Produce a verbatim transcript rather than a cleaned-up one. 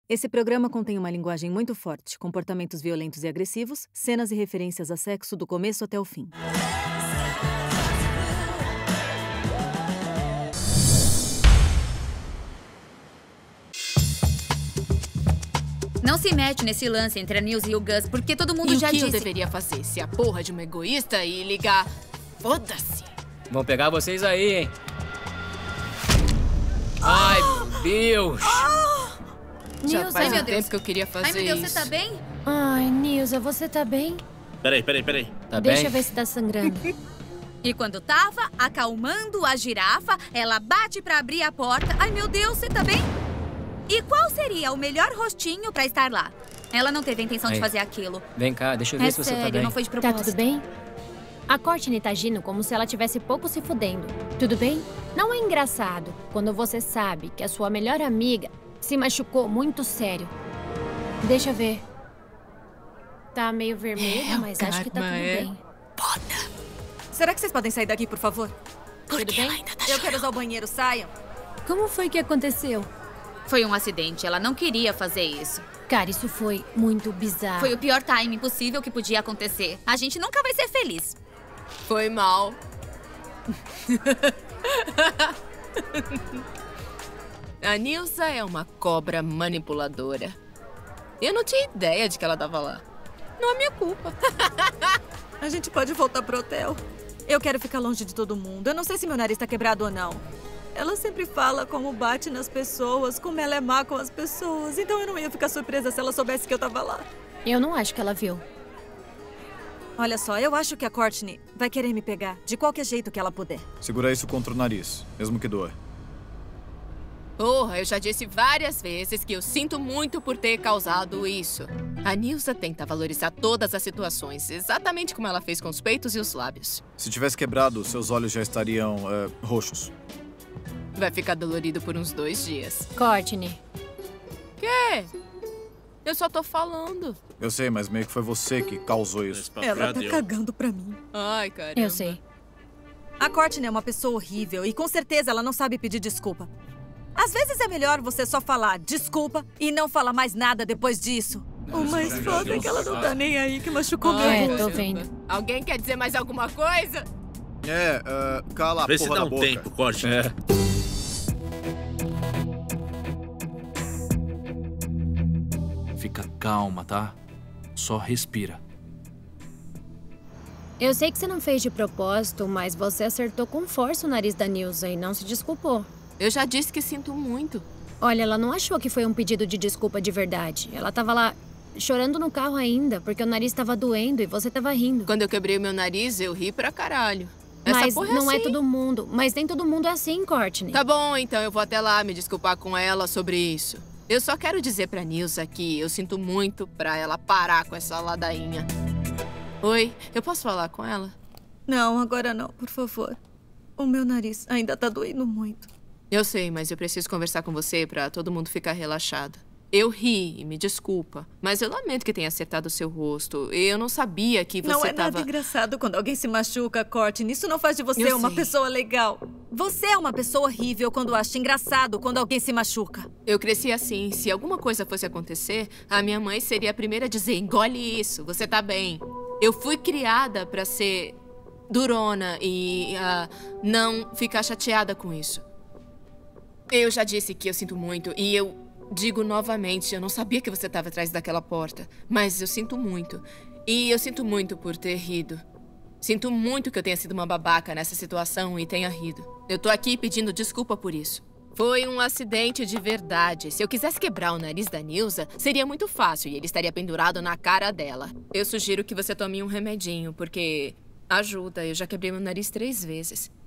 Esse programa contém uma linguagem muito forte, comportamentos violentos e agressivos, cenas e referências a sexo do começo até o fim. Não se mete nesse lance entre a Nilce e o Gus, porque todo mundo e já o que disse... eu deveria fazer? Ser a porra de uma egoísta e ligar... Foda-se! Vão pegar vocês aí, hein? Ai, meu Deus! Já Nilce, faz ai, um meu tempo Deus. que eu queria fazer Ai, meu Deus, isso. você tá bem? Ai, Nilza, você tá bem? Peraí, peraí, peraí. Tá Deixa bem? eu ver se tá sangrando. E quando tava acalmando a girafa, ela bate pra abrir a porta. Ai, meu Deus, você tá bem? E qual seria o melhor rostinho pra estar lá? Ela não teve a intenção Aí. de fazer aquilo. Vem cá, deixa eu ver É se você sério, tá bem. não foi de Tá propósito. tudo bem? A Courtney tá agindo como se ela tivesse pouco se fudendo. Tudo bem? Não é engraçado quando você sabe que a sua melhor amiga se machucou muito sério. Deixa eu ver. Tá meio vermelho, É, o mas acho que tá tudo karma é bem. Será que vocês podem sair daqui, por favor? Tudo bem? Eu quero usar o banheiro, saiam. Como foi que aconteceu? Foi um acidente, ela não queria fazer isso. Cara, isso foi muito bizarro. Foi o pior timing possível que podia acontecer. A gente nunca vai ser feliz. Foi mal. A Nilza é uma cobra manipuladora. Eu não tinha ideia de que ela tava lá. Não é minha culpa. A gente pode voltar pro hotel. Eu quero ficar longe de todo mundo. Eu não sei se meu nariz tá quebrado ou não. Ela sempre fala como bate nas pessoas, como ela é má com as pessoas. Então eu não ia ficar surpresa se ela soubesse que eu tava lá. Eu não acho que ela viu. Olha só, eu acho que a Courtney vai querer me pegar de qualquer jeito que ela puder. Segura isso contra o nariz, mesmo que doa. Porra, eu já disse várias vezes que eu sinto muito por ter causado isso. A Nilza tenta valorizar todas as situações, exatamente como ela fez com os peitos e os lábios. Se tivesse quebrado, seus olhos já estariam é, roxos. Vai ficar dolorido por uns dois dias. Courtney. Quê? Eu só tô falando. Eu sei, mas meio que foi você que causou isso. Ela tá cagando pra mim. Ai, caramba. Eu sei. A Courtney é uma pessoa horrível e com certeza ela não sabe pedir desculpa. Às vezes é melhor você só falar desculpa e não falar mais nada depois disso. O mais foda é que ela não tá nem aí, que machucou meu É, rosto. tô vendo. Alguém quer dizer mais alguma coisa? É, é, cala a Vê se porra dá da um boca. tempo, corte. É. Fica calma, tá? Só respira. Eu sei que você não fez de propósito, mas você acertou com força o nariz da Nilza e não se desculpou. Eu já disse que sinto muito. Olha, ela não achou que foi um pedido de desculpa de verdade. Ela tava lá chorando no carro ainda, porque o nariz tava doendo e você tava rindo. Quando eu quebrei o meu nariz, eu ri pra caralho. Essa Mas porra é não é assim. todo mundo. Mas nem todo mundo é assim, Courtney. Tá bom, então eu vou até lá me desculpar com ela sobre isso. Eu só quero dizer pra Nilza que eu sinto muito pra ela parar com essa ladainha. Oi, eu posso falar com ela? Não, agora não, por favor. O meu nariz ainda tá doendo muito. Eu sei, mas eu preciso conversar com você pra todo mundo ficar relaxado. Eu ri, e me desculpa, mas eu lamento que tenha acertado o seu rosto. Eu não sabia que você Não é tava... nada engraçado quando alguém se machuca, Courtney. Isso não faz de você Eu uma sei. pessoa legal. Você é uma pessoa horrível quando acha engraçado quando alguém se machuca. Eu cresci assim. Se alguma coisa fosse acontecer, a minha mãe seria a primeira a dizer: engole isso, você tá bem. Eu fui criada pra ser durona e uh, não ficar chateada com isso. Eu já disse que eu sinto muito e eu digo novamente, eu não sabia que você estava atrás daquela porta, mas eu sinto muito. E eu sinto muito por ter rido. Sinto muito que eu tenha sido uma babaca nessa situação e tenha rido. Eu tô aqui pedindo desculpa por isso. Foi um acidente de verdade. Se eu quisesse quebrar o nariz da Nilza, seria muito fácil e ele estaria pendurado na cara dela. Eu sugiro que você tome um remedinho, porque ajuda. Eu já quebrei meu nariz três vezes.